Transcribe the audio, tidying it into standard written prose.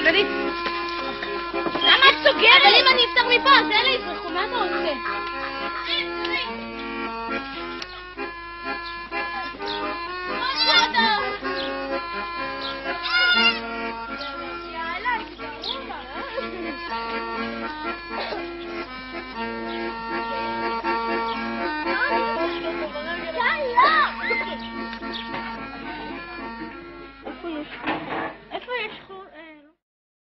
דנית. למה את סוגרת? אבל אם אני אפתח מפה, אז אלה יפרחו, מה אתה רוצה? יאללה, תדעו מה.